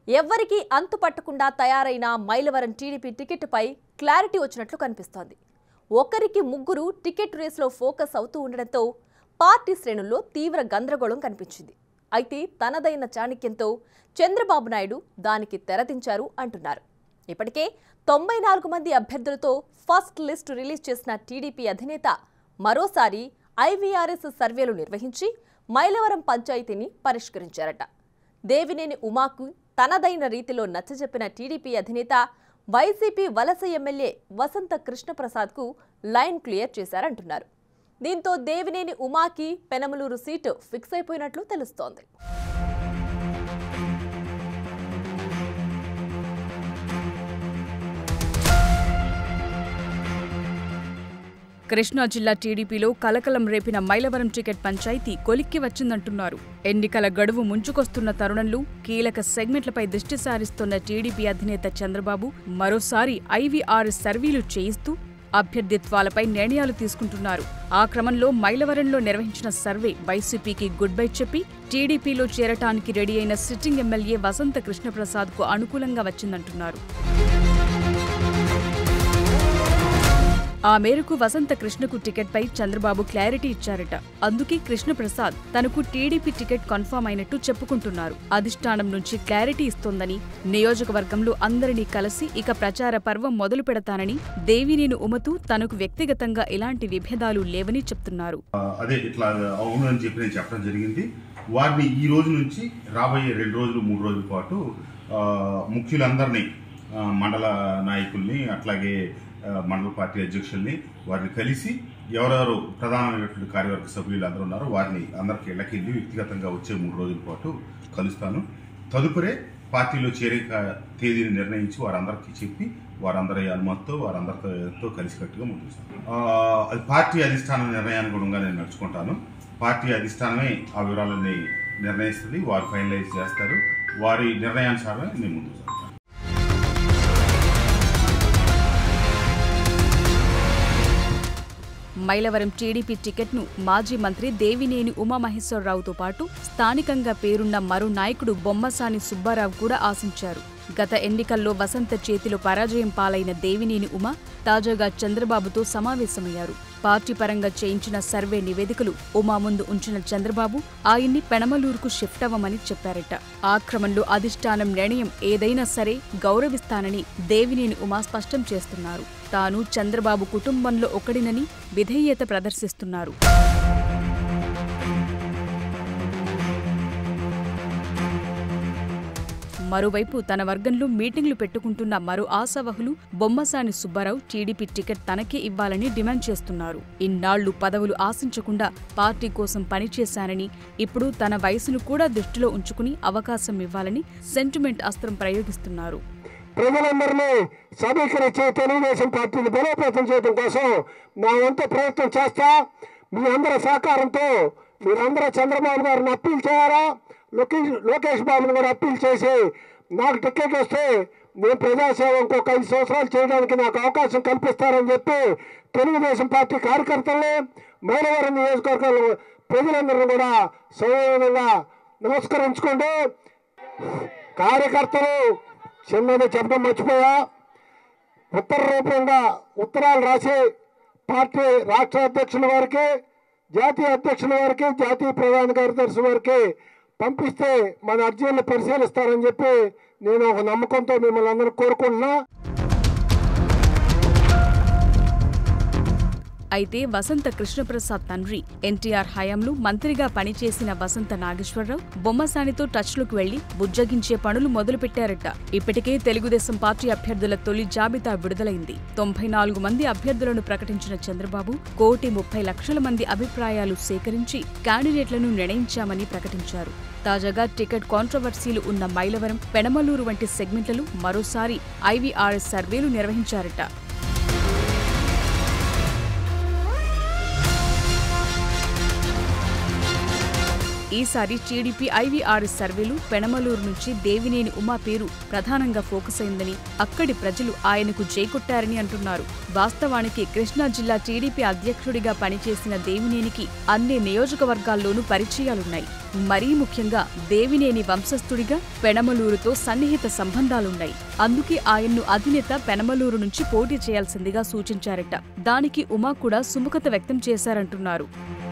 ఎవ్వరికీ అంతు పట్టకుండా తయారైన మైలవరం టీడీపీ టికెట్పై క్లారిటీ వచ్చినట్లు కనిపిస్తోంది. ఒకరికి ముగ్గురు టికెట్ రేసులో ఫోకస్ అవుతూ ఉండడంతో పార్టీ శ్రేణుల్లో తీవ్ర గందరగోళం కనిపించింది. అయితే తనదైన చాణక్యంతో చంద్రబాబు నాయుడు దానికి తెరదించారు అంటున్నారు. ఇప్పటికే 94 మంది అభ్యర్థులతో ఫస్ట్ లిస్ట్ రిలీజ్ చేసిన టీడీపీ అధినేత మరోసారి ఐవీఆర్ఎస్ సర్వేలు నిర్వహించి మైలవరం పంచాయతీని పరిష్కరించారట. దేవినేని ఉమాకు తనదైన రీతిలో నచ్చజెప్పిన టీడీపీ అధినేత వైసీపీ వలస ఎమ్మెల్యే వసంత కృష్ణప్రసాద్కు లైన్ క్లియర్ చేశారంటున్నారు. దీంతో దేవినేని ఉమాకి పెనమలూరు సీటు ఫిక్స్ అయిపోయినట్లు తెలుస్తోంది. కృష్ణా జిల్లా టీడీపీలో కలకలం రేపిన మైలవరం టికెట్ పంచాయతీ కొలిక్కి వచ్చిందంటున్నారు. ఎన్నికల గడువు ముంచుకొస్తున్న తరుణంలో కీలక సెగ్మెంట్లపై దృష్టి సారిస్తున్న టీడీపీ అధినేత చంద్రబాబు మరోసారి ఐవీఆర్ఎస్ సర్వీలు చేయిస్తూ అభ్యర్థిత్వాలపై నిర్ణయాలు తీసుకుంటున్నారు. ఆ క్రమంలో మైలవరంలో నిర్వహించిన సర్వే వైసీపీకి గుడ్ బై చెప్పి టీడీపీలో చేరటానికి రెడీ అయిన సిట్టింగ్ ఎమ్మెల్యే వసంత కృష్ణప్రసాద్కు అనుకూలంగా వచ్చిందంటున్నారు. ఆ మేరకు వసంత కృష్ణకు టికెట్పై చంద్రబాబు క్లారిటీ ఇచ్చారట. అందుకే కృష్ణప్రసాద్ తనకు టీడీపీ టికెట్ కన్ఫర్మ్ అయినట్టు చెప్పుకుంటున్నారు. అధిష్టానం నుంచి క్లారిటీ ఇస్తోందని, నియోజకవర్గంలో అందరినీ కలిసి ఇక ప్రచార పర్వం మొదలు పెడతానని, దేవినేని ఉమతూ తనకు వ్యక్తిగతంగా ఎలాంటి విభేదాలు లేవని చెప్తున్నారు. అదే ఇట్లా అవును అని చెప్పి నేను చెప్పడం జరిగింది. వారిని ఈ రోజు నుంచి రాబోయే 2 రోజులు 3 రోజుల పాటు ముఖ్యులందరినీ, మండల నాయకుల్ని, అట్లాగే మండల పార్టీ అధ్యక్షుల్ని వారిని కలిసి ఎవరెవరు ప్రధానమైనటువంటి కార్యవర్గ సభ్యులు అందరూ ఉన్నారో వారిని అందరికి ఇళ్ళకెళ్ళి వ్యక్తిగతంగా వచ్చే 3 రోజుల పాటు కలుస్తాను. తదుపరి పార్టీలో చేరిక తేదీని నిర్ణయించి వారందరికీ చెప్పి వారందరి అనుమతితో వారందరితో కలిసికట్టుగా ముందుకు అది పార్టీ అధిష్టానం నిర్ణయానుగుణంగా నేను నడుచుకుంటాను. పార్టీ అధిష్టానమే ఆ వివరాలన్నీ నిర్ణయిస్తుంది. వారు ఫైనలైజ్ చేస్తారు. వారి నిర్ణయానుసారమే నేను ముందుకు సాగుతాను. మైలవరం టీడీపీ టికెట్ను మాజీ మంత్రి దేవినేని ఉమామహేశ్వరరావుతో పాటు స్థానికంగా పేరున్న మరో నాయకుడు బొమ్మసాని సుబ్బారావు కూడా ఆశించారు. గత ఎన్నికల్లో వసంత చేతిలో పరాజయం పాలైన దేవినేని ఉమా తాజాగా చంద్రబాబుతో సమావేశమయ్యారు. పార్టీ పరంగా చేయించిన సర్వే నివేదికలు ఉమా ముందు ఉంచిన చంద్రబాబు ఆయన్ని పెనమలూరుకు షిఫ్ట్ అవ్వమని చెప్పారట. ఆ క్రమంలో అధిష్టానం నిర్ణయం ఏదైనా సరే గౌరవిస్తానని దేవినేని ఉమా స్పష్టం చేస్తున్నారు. తాను చంద్రబాబు కుటుంబంలో ఒకడినని విధేయత ప్రదర్శిస్తున్నారు. మరోవైపు తన వర్గంలో మీటింగ్లు పెట్టుకుంటున్న మరో ఆశావహులు బొమ్మసాని సుబ్బారావు టీడీపీ టికెట్ తనకే ఇవ్వాలని డిమాండ్ చేస్తున్నారు. ఇన్నాళ్లు పదవులు ఆశించకుండా పార్టీ కోసం పనిచేశానని, ఇప్పుడు తన వయసును కూడా దృష్టిలో ఉంచుకుని అవకాశం ఇవ్వాలని సెంటిమెంట్ అస్త్రం ప్రయోగిస్తున్నారు. ప్రజలందరినీ సమీకరించి తెలుగుదేశం పార్టీని బలోపేతం చేయడం కోసం నా వంతు ప్రయత్నం చేస్తా. మీ అందరి సహకారంతో మీరందరూ చంద్రబాబు గారిని అప్పీల్ చేయాలా, లోకేష్ బాబుని కూడా అప్పీల్ చేసి నాకు టికెట్ వస్తే నేను ప్రజాసేవ ఇంకొక 5 సంవత్సరాలు చేయడానికి నాకు అవకాశం కల్పిస్తారని చెప్పి తెలుగుదేశం పార్టీ కార్యకర్తల్ని, మైలవరం నియోజకవర్గాల ప్రజలందరినీ కూడా సౌజన్యంగా నమస్కరించుకోండి. కార్యకర్తలు చిన్నది చెప్పడం మర్చిపోయా, ఉత్తర రూపంగా ఉత్తరాలు రాసి పార్టీ రాష్ట్ర అధ్యక్షుల వారికి, జాతీయ అధ్యక్షుల వారికి, జాతీయ ప్రధాన కార్యదర్శి వారికి పంపిస్తే మన అర్జీలను పరిశీలిస్తారని చెప్పి నేను ఒక నమ్మకంతో మిమ్మల్ని అందరూ కోరుకుంటున్నా. అయితే వసంత కృష్ణప్రసాద్ తండ్రి ఎన్టీఆర్ హయాంలో మంత్రిగా పనిచేసిన వసంత నాగేశ్వరరావు బొమ్మసానితో టచ్లోకి వెళ్లి బుజ్జగించే పనులు మొదలుపెట్టారట. ఇప్పటికే తెలుగుదేశం పార్టీ అభ్యర్థుల తొలి జాబితా విడుదలైంది. 94 మంది అభ్యర్థులను ప్రకటించిన చంద్రబాబు 1,30,00,000 మంది అభిప్రాయాలు సేకరించి క్యాండిడేట్లను నిర్ణయించామని ప్రకటించారు. తాజాగా టికెట్ కాంట్రవర్సీలు ఉన్న మైలవరం, పెనమలూరు వంటి సెగ్మెంట్లలో మరోసారి ఐవీఆర్ఎస్ సర్వేలు నిర్వహించారట. ఈసారి టీడీపీ ఐవీఆర్ఎస్ సర్వేలు పెనమలూరు నుంచి దేవినేని ఉమా పేరు ప్రధానంగా ఫోకస్ అయిందని, అక్కడి ప్రజలు ఆయనకు జైకొట్టారని అంటున్నారు. వాస్తవానికి కృష్ణా జిల్లా టీడీపీ అధ్యక్షుడిగా పనిచేసిన దేవినేనికి అన్ని నియోజకవర్గాల్లోనూ పరిచయాలున్నాయి. మరీ ముఖ్యంగా దేవినేని వంశస్థుడిగా పెనమలూరుతో సన్నిహిత సంబంధాలున్నాయి. అందుకే ఆయన్ను అధినేత పెనమలూరు నుంచి పోటీ చేయాల్సిందిగా సూచించారట. దానికి ఉమా కూడా సుముఖత వ్యక్తం చేశారంటున్నారు.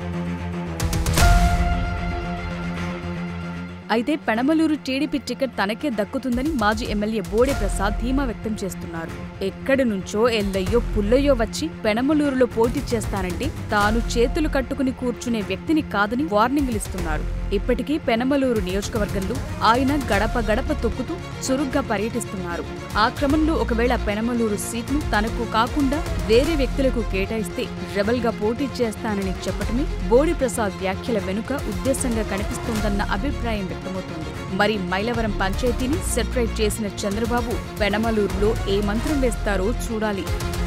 అయితే పెనమలూరు టీడీపీ టికెట్ తనకే దక్కుతుందని మాజీ ఎమ్మెల్యే బోడే ప్రసాద్ ధీమా వ్యక్తం చేస్తున్నారు. ఎక్కడి నుంచో ఎల్లయ్యో పుల్లయ్యో వచ్చి పెనమలూరులో పోటీ చేస్తానంటే తాను చేతులు కట్టుకుని కూర్చునే వ్యక్తిని కాదని వార్నింగులిస్తున్నారు. ఇప్పటికీ పెనమలూరు నియోజకవర్గంలో ఆయన గడప గడప తొక్కుతూ చురుగ్గా పర్యటిస్తున్నారు. ఆ క్రమంలో ఒకవేళ పెనమలూరు సీట్ను తనకు కాకుండా వేరే వ్యక్తులకు కేటాయిస్తే రెబల్గా పోటీ చేస్తానని చెప్పటమే బోడి ప్రసాద్ వ్యాఖ్యల వెనుక ఉద్దేశంగా కనిపిస్తోందన్న అభిప్రాయం వ్యక్తమవుతోంది. మరి మైలవరం పంచాయతీని సెటరైట్ చేసిన చంద్రబాబు పెనమలూరులో ఏ మంత్రం వేస్తారో చూడాలి.